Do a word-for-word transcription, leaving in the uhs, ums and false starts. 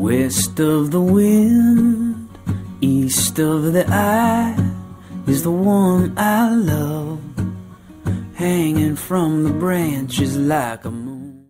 West of the wind, east of the eye, is the one I love, hanging from the branches like a moon.